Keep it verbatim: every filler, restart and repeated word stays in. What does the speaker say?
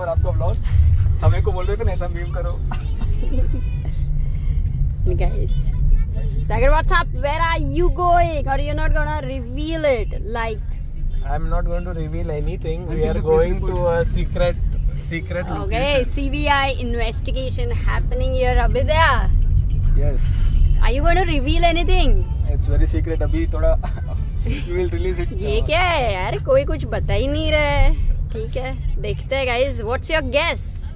बार आपका व्लॉग। समय को बोल रहे थे ना ऐसा मीम करो। Guys, Sagar, what's up? Where are you going? Or you're not gonna reveal it? Like, I'm not going to reveal anything. We are going to a secret, secret location. okay, C B I investigation happening here, Abhyudaya. Yes. Are you going to reveal anything? It's very secret. अभी थोड़ा we will release it. ये क्या है यार, कोई कुछ बता ही नहीं रहा है। ठीक है, देखते हैं guys. What's your guess?